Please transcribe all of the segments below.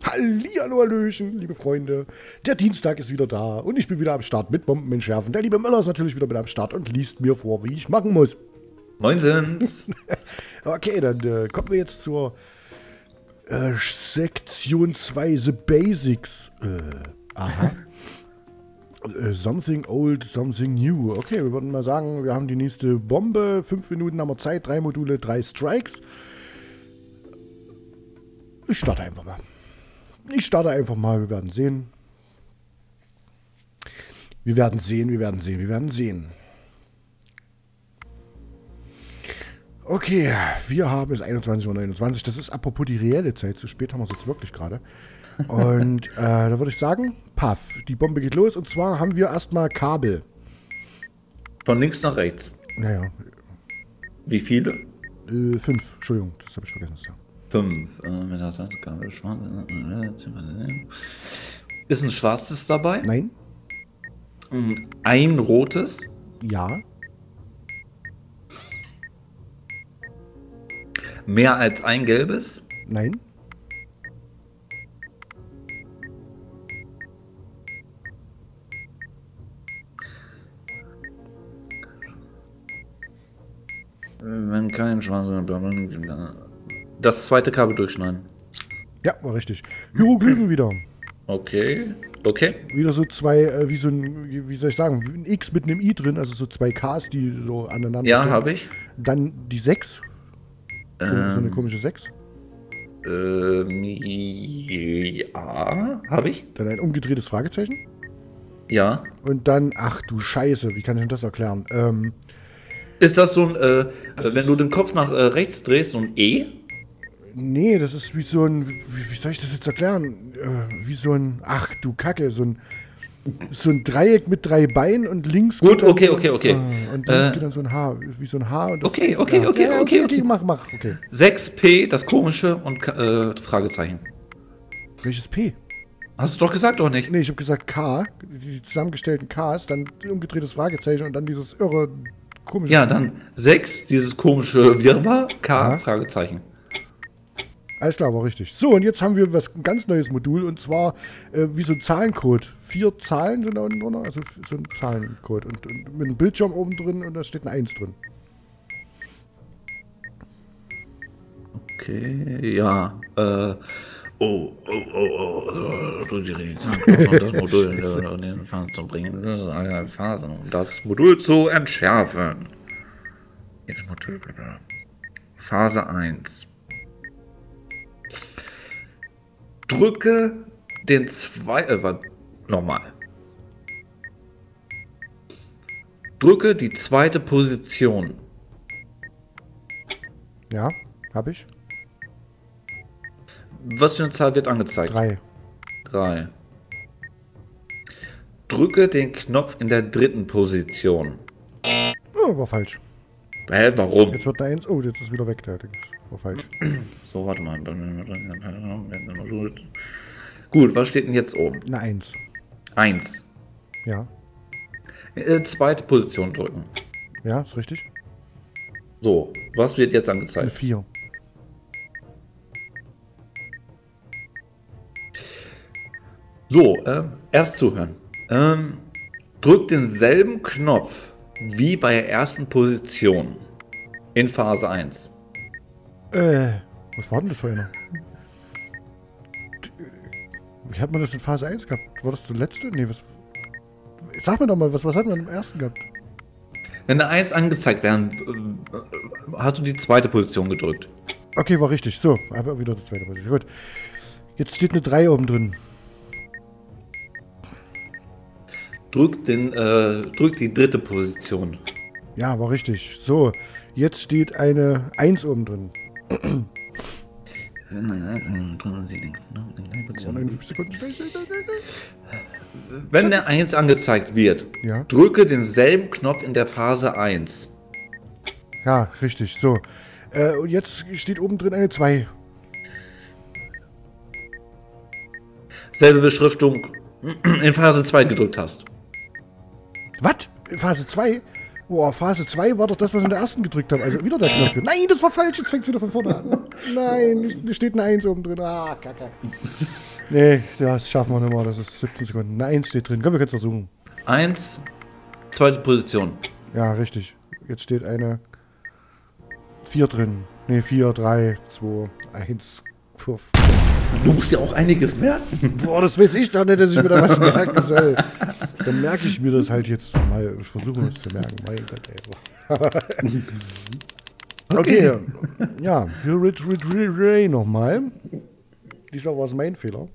Hallihallo, hallöchen, liebe Freunde. Der Dienstag ist wieder da und ich bin wieder am Start mit Bomben entschärfen. Der liebe Möller ist natürlich wieder mit am Start und liest mir vor, wie ich machen muss. Moinsens. Okay, dann kommen wir jetzt zur Sektion 2, The Basics. Aha. Something old, something new. Okay, wir würden mal sagen, wir haben die nächste Bombe. 5 Minuten haben wir Zeit, 3 Module, 3 Strikes. Ich starte einfach mal. Wir werden sehen. Wir werden sehen. Okay, wir haben es 21:29 Uhr. Das ist apropos die reelle Zeit. Zu spät haben wir es jetzt wirklich gerade. Und da würde ich sagen, paff, die Bombe geht los. Und zwar haben wir erstmal Kabel. Von links nach rechts. Naja. Wie viele? 5, Entschuldigung, das habe ich vergessen zu sagen. 5. Ist ein schwarzes dabei? Nein. Ein rotes? Ja. Mehr als ein gelbes? Nein. Wenn kein schwarzer. Das zweite Kabel durchschneiden. Ja, war richtig. Hieroglyphen wieder. Okay. Wieder so zwei, wie soll ich sagen, ein X mit einem I drin, also so 2 Ks, die so aneinander Ja, stehen. habe ich. Dann die 6. So eine komische 6. Ja, habe ich. Dann ein umgedrehtes Fragezeichen. Ja. Und dann, ach du Scheiße, wie kann ich denn das erklären? Ist das so ein, wenn du den Kopf nach rechts drehst, so ein E? Nee, das ist wie so ein, wie soll ich das jetzt erklären? Wie so ein, ach du Kacke, so ein Dreieck mit 3 Beinen und links. Gut, okay. und links geht dann so ein H, wie so ein H. Und das, Okay, mach, okay. 6P, das komische und Fragezeichen. Welches P? Hast du doch gesagt, oder nicht? Nee, ich habe gesagt K, die zusammengestellten Ks, dann umgedrehtes Fragezeichen und dann dieses irre, komische. Ja, dann 6, dieses komische Wirrwarr, K, ja. Fragezeichen. Alles klar, war richtig. So, und jetzt haben wir ein ganz neues Modul, und zwar wie so ein Zahlencode. 4 Zahlen sind da unten drunter, also so ein Zahlencode. Und mit einem Bildschirm oben drin und da steht eine 1 drin. Okay, ja. Das Modul in den Phase zu bringen, das Modul zu entschärfen. Phase 1. Drücke den nochmal. Drücke die zweite Position. Ja, habe ich. Was für eine Zahl wird angezeigt? 3. Drücke den Knopf in der dritten Position. Oh, war falsch. Hä, warum? Jetzt wird eine 1. Oh, jetzt ist wieder weg. Der war falsch. So, warte mal. Gut, was steht denn jetzt oben? Eine 1. 1. Ja. Zweite Position drücken. Ja, ist richtig. So, was wird jetzt Eine angezeigt? 4. So, erst zuhören. Drück denselben Knopf wie bei der ersten Position in Phase 1. Was war denn das für einer? Wie hat man das in Phase 1 gehabt? War das der letzte? Nee, was... Sag mir doch mal, was hat man im ersten gehabt? Wenn eine 1 angezeigt werden, hast du die zweite Position gedrückt. Okay, war richtig. So, aber wieder die zweite Position. Gut. Jetzt steht eine 3 oben drin. Drück die dritte Position. Ja, war richtig. So, jetzt steht eine 1 oben drin. 51 Sekunden. Wenn eine 1 angezeigt wird, Ja. drücke denselben Knopf in der Phase 1. Ja, richtig. So. Und jetzt steht oben drin eine 2. Selbe Beschriftung in Phase 2 gedrückt hast. Was? Phase 2? Boah, Phase 2 war doch das, was wir in der ersten gedrückt haben. Also wieder der Knopf. Nein, das war falsch. Jetzt fängt es wieder von vorne an. Nein, da steht eine 1 oben drin. Ah, kacke. Nee, das schaffen wir nicht mehr. Das ist 17 Sekunden. Eine 1 steht drin. Komm, wir können es versuchen. 1, zweite Position. Ja, richtig. Jetzt steht eine 4 drin. Ne, 4, 3, 2, 1. Puff. Du musst ja auch einiges merken. Boah, das weiß ich doch nicht, dass ich mir da was merken soll. Dann merke ich mir das halt jetzt mal. Ich versuche mir das zu merken. Mein Gott, ey. Okay. Ja, Ray nochmal. Diesmal war es mein Fehler.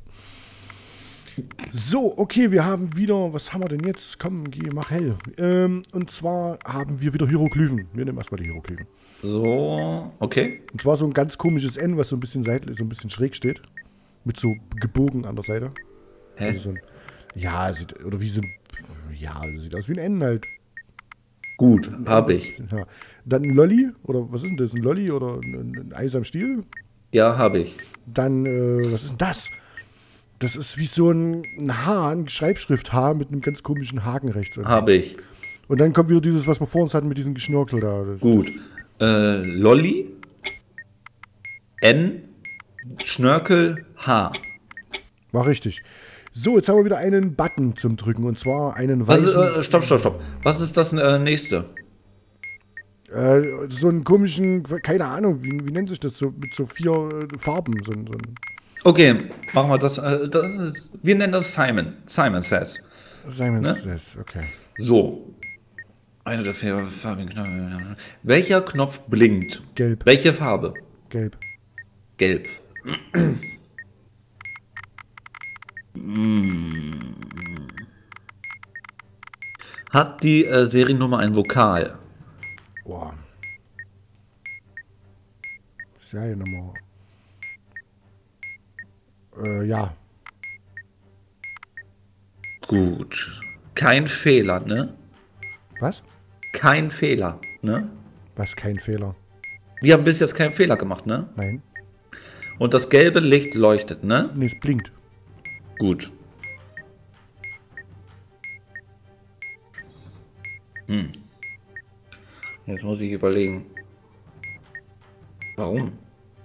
So, okay, wir haben wieder, was haben wir denn jetzt? Komm, mach hell. Und zwar haben wir wieder Hieroglyphen. Wir nehmen erstmal die Hieroglyphen. So, okay. Und zwar so ein ganz komisches N, was so ein bisschen seitlich, so ein bisschen schräg steht. Mit so gebogen an der Seite. Hä? Also so ein, ja, oder wie so ein, ja, sieht aus wie ein N halt. Gut, habe ich. Ja. Dann ein Lolli, oder was ist denn das? Ein Lolli oder ein Eis am Stiel? Ja, habe ich. Dann, was ist denn das? Das ist wie so ein H, ein Schreibschrift-H mit einem ganz komischen Haken rechts. Habe ich. Und dann kommt wieder dieses, was wir vor uns hatten mit diesem Geschnörkel da. Gut. Lolli, N, Schnörkel, H. War richtig. So, jetzt haben wir wieder einen Button zum Drücken. Und zwar einen weißen... Stopp. Was ist das nächste? So einen komischen, keine Ahnung, wie nennt sich das? So, mit so 4 Farben. So ein Okay, machen wir das. Wir nennen das Simon. Simon Says. Simon Ne? Says, okay. So. Einer der 4 farbigen Knöpfe. Welcher Knopf blinkt? Gelb. Welche Farbe? Gelb. Gelb. Hat die Seriennummer ein Vokal? Boah. Seriennummer. Ja. Gut. Kein Fehler, ne? Was? Kein Fehler, ne? Was, kein Fehler? Wir haben bis jetzt keinen Fehler gemacht, ne? Nein. Und das gelbe Licht leuchtet, ne? Nee, es blinkt. Gut. Jetzt muss ich überlegen. Warum?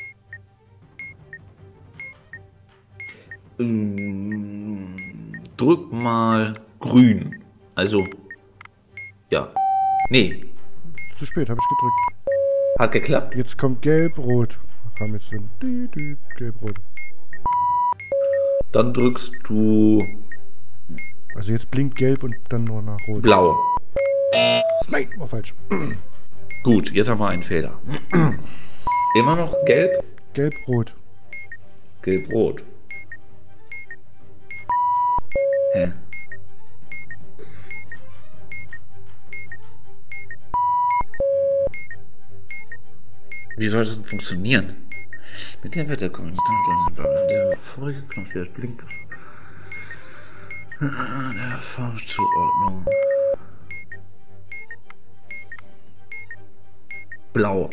Drück mal grün. Also, ja. Nee, Zu spät, habe ich gedrückt. hat geklappt. Jetzt kommt gelb-rot. Kam jetzt so ein gelb-rot. Dann drückst du Also jetzt blinkt gelb und dann nur nach rot. blau. Nein, war falsch. Gut, jetzt haben wir einen Fehler. Immer noch gelb, Gelb-rot. gelb-rot. Hä? Wie soll das denn funktionieren? Mit der Wetterkondition. Der vorige Knopf, der blinkt. Der Farbzuordnung. Blau.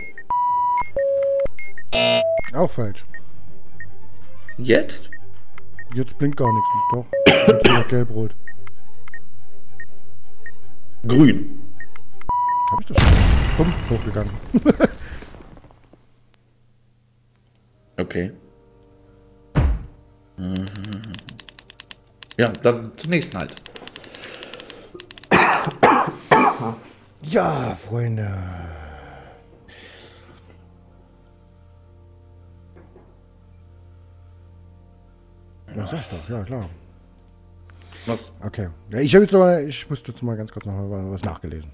Auch falsch. Jetzt? Jetzt blinkt gar nichts. Doch. Jetzt wieder gelb-rot. Grün. Hab ich das schon? Bumm, hochgegangen. Okay. Ja, dann zum nächsten halt. Ja, Freunde. Na, sag ich doch, ja klar. Was? Okay. Ja, ich musste jetzt mal ganz kurz noch mal was nachgelesen.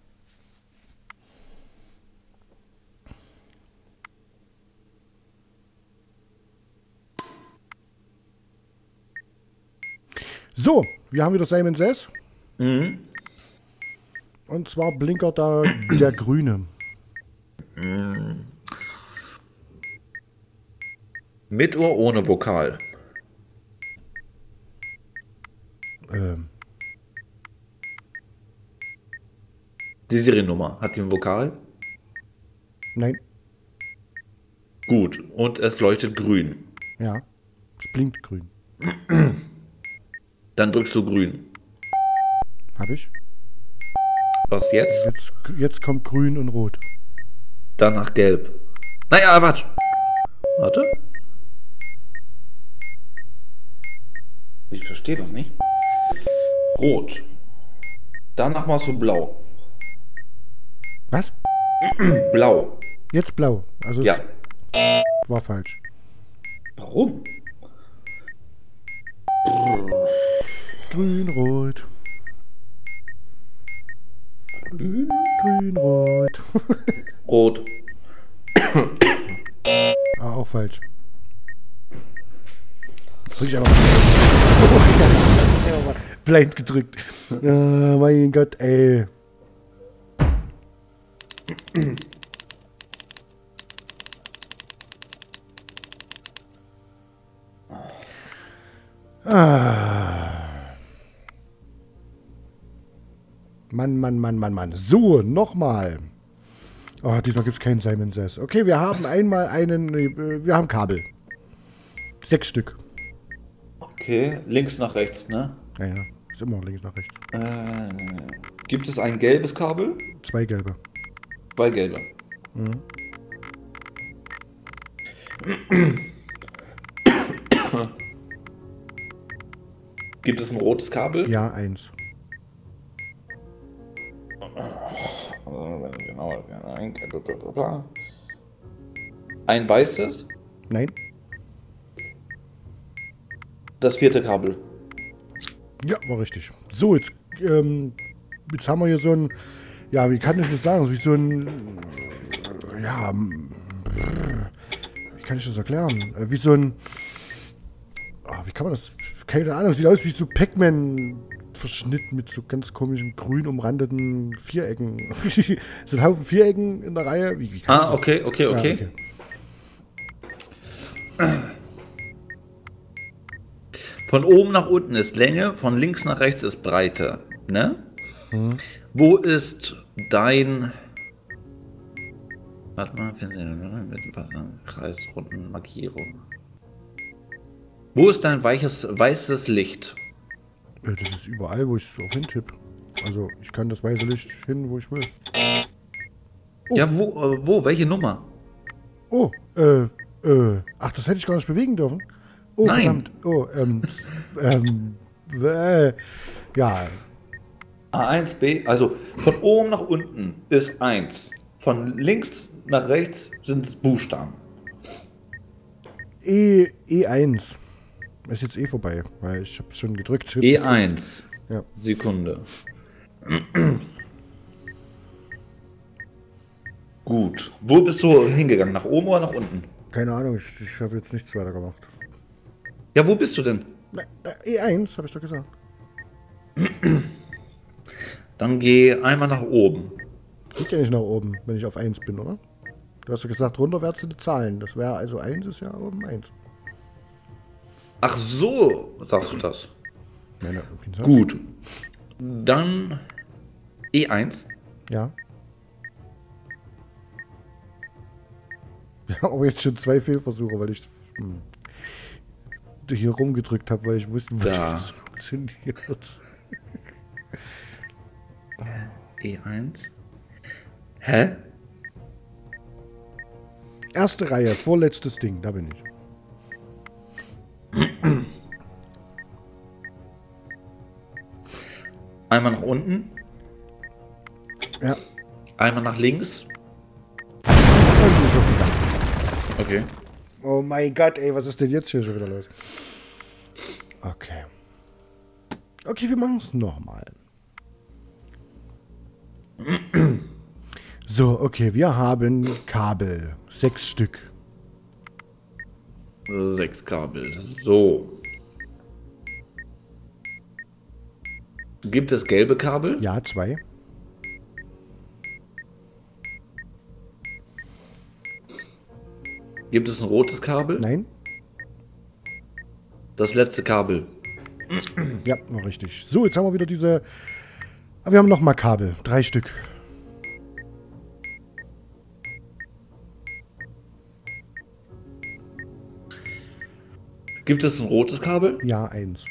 So, wir haben wieder Simon Says. Mhm. Und zwar blinkert da der Grüne. Mit oder ohne Vokal? Die Seriennummer, hat die ein Vokal? Nein, Gut, und es leuchtet grün. ja. Es blinkt grün. Dann drückst du grün. Hab ich. Was jetzt? Jetzt kommt grün und rot. Danach gelb. Naja, warte. Warte. Ich verstehe das nicht. Rot. Danach machst du blau. Was? Blau. Jetzt blau. Also Ja. es war falsch. Warum? Grün, rot. Grün, rot. Rot. Ah, auch falsch. Drück ich einfach mal. Oh, ja, das ist einfach mal blind gedrückt. Ah, mein Gott, ey. Mann. So, nochmal. Oh, diesmal gibt es keinen Simon Says. Okay, wir haben einmal wir haben Kabel. 6 Stück. Okay, links nach rechts, ne? Naja, ist immer links nach rechts. Gibt es ein gelbes Kabel? 2 gelbe. 2 gelbe. Gibt es ein rotes Kabel? Ja, 1. Genau. Ein weißes? Nein? Das 4. Kabel. Ja, war richtig. So, jetzt haben wir hier so ein, ja, wie kann ich das sagen? Wie so ein, ja, wie kann ich das erklären? Wie so ein, wie kann man das, keine Ahnung, sieht aus wie so Pac-Man-Verschnitt mit so ganz komischen grün umrandeten Vierecken. So ein Haufen Vierecken in der Reihe. Wie kann ich das? Okay. Ja, okay. Von oben nach unten ist Länge, von links nach rechts ist Breite, ne? Wo ist dein... Warte mal, Kreisrunden, Markierung. Wo ist dein weißes Licht? Das ist überall, wo ich es auch hintippe. Also, ich kann das weiße Licht hin, wo ich will. Oh. Ja, wo? Welche Nummer? Oh, ach, das hätte ich gar nicht bewegen dürfen. Oh, Nein. verdammt. Oh, ja, A1, B, also von oben nach unten ist 1. Von links nach rechts sind es Buchstaben. E1. Ist jetzt vorbei, weil ich habe es schon gedrückt. E1. Ja. Sekunde. Gut. Wo bist du hingegangen? Nach oben oder nach unten? Keine Ahnung, ich habe jetzt nichts weiter gemacht. Ja, wo bist du denn? E1, habe ich doch gesagt. Dann geh einmal nach oben. Geht ja nicht nach oben, wenn ich auf 1 bin, oder? Du hast ja gesagt, runterwärts sind die Zahlen. Das wäre also 1 ist ja oben 1. Ach so, sagst du das. Meine, Gut. Dann E1. Ja. Wir haben aber jetzt schon 2 Fehlversuche, weil ich hier rumgedrückt habe, weil ich wusste, wie das funktioniert. E1. Hä? Erste Reihe, vorletztes Ding, da bin ich. Einmal nach unten. Ja. Einmal nach links. Und die ist auch gegangen. Okay. Oh mein Gott, ey, was ist denn jetzt hier schon wieder los? Okay. Okay, wir machen es nochmal. So, okay, wir haben Kabel. 6 Stück. 6 Kabel. So. Gibt es gelbe Kabel? Ja, 2. Gibt es ein rotes Kabel? Nein? Das letzte Kabel. Ja, war richtig. So, jetzt haben wir wieder diese... Aber wir haben nochmal Kabel. 3 Stück. Gibt es ein rotes Kabel? Ja, 1.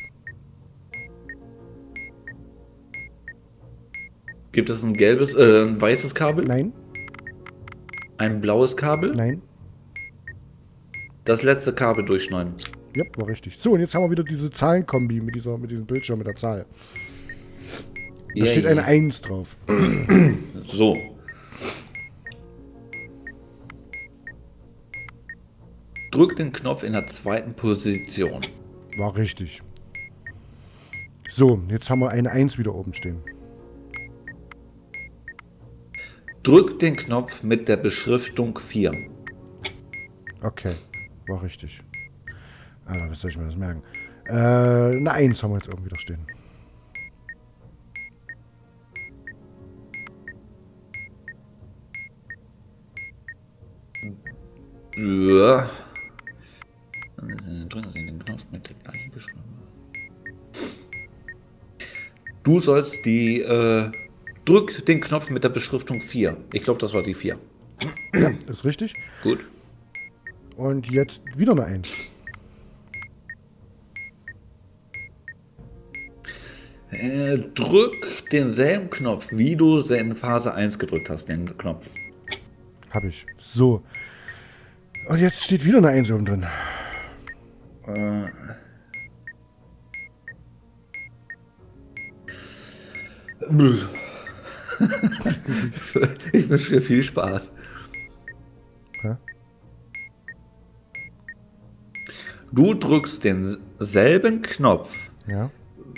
Gibt es ein gelbes, ein weißes Kabel? Nein? Ein blaues Kabel? Nein? Das letzte Kabel durchschneiden. Ja, war richtig. So, und jetzt haben wir wieder diese Zahlenkombi mit diesem Bildschirm mit der Zahl. Da steht eine 1 drauf. So. Drück den Knopf in der zweiten Position. War richtig. So, jetzt haben wir eine 1 wieder oben stehen. Drück den Knopf mit der Beschriftung 4. Okay, war richtig. Alter, was soll ich mir das merken? Eine 1 haben wir jetzt oben wieder stehen. Ja. Drück den Knopf mit der gleichen Beschriftung. Du sollst drück den Knopf mit der Beschriftung 4. Ich glaube, das war die 4. Ja, ist richtig. Gut. Und jetzt wieder eine 1. Drück denselben Knopf, wie du in Phase 1 gedrückt hast, den Knopf. Hab ich. So. Und jetzt steht wieder eine 1 oben drin. Ich wünsche dir viel Spaß. Hä? Du drückst denselben Knopf, Ja.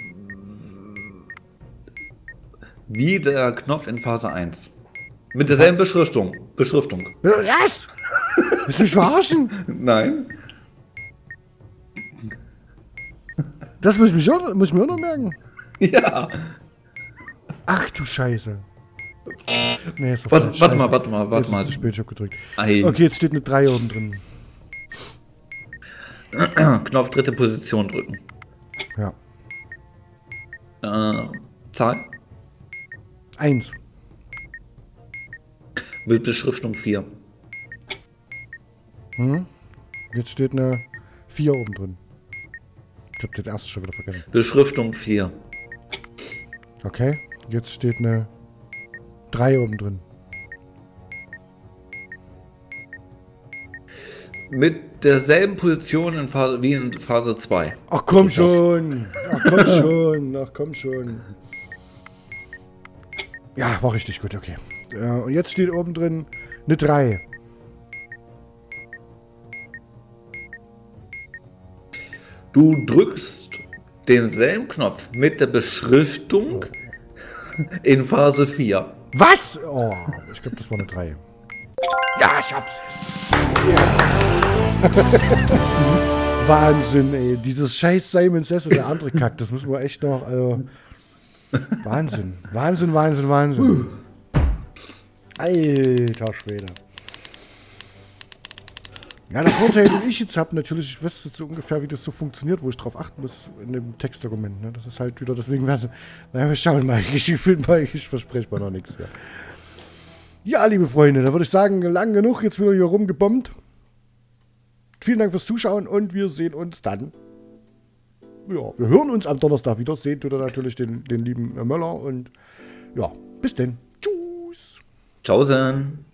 wie der Knopf in Phase 1. Mit derselben Beschriftung. Was? Willst du mich verarschen? Nein. Das muss ich mir auch noch merken. Ja. Ach du Scheiße. Nee, ist doch Warte falsch. mal. Jetzt ist zu spät, ich hab gedrückt. Ei. Okay, jetzt steht eine 3 oben drin. Knopf dritte Position drücken. Ja. Zahl 1. mit Beschriftung 4. Jetzt steht eine 4 oben drin. Ich hab den ersten schon wieder vergessen. Beschriftung 4. Okay, jetzt steht eine 3 oben drin. Mit derselben Position wie in Phase 2. Ach komm schon! Ach komm schon! Ach komm schon! Ja, war richtig gut, okay. Und jetzt steht oben drin eine 3. Du drückst denselben Knopf mit der Beschriftung in Phase 4. Was? Oh, ich glaube, das war eine 3. Ja, ich hab's! Wahnsinn, ey. Dieses scheiß Simon Says und der andere Kack, das müssen wir echt noch, also... Wahnsinn. Wahnsinn. Alter Schwede. Ja, der Vorteil, den ich jetzt habe, natürlich, ich weiß jetzt so ungefähr, wie das so funktioniert, wo ich drauf achten muss in dem Textdokument. Ne? Das ist halt wieder, deswegen werden, naja, wir schauen mal, ich verspreche mal noch nichts. Ja, liebe Freunde, da würde ich sagen, lang genug, jetzt wieder hier rumgebombt. Vielen Dank fürs Zuschauen und wir sehen uns dann. Ja, wir hören uns am Donnerstag wieder. Seht ihr dann natürlich den lieben Möller und ja, bis denn. Tschüss. Tschaußen.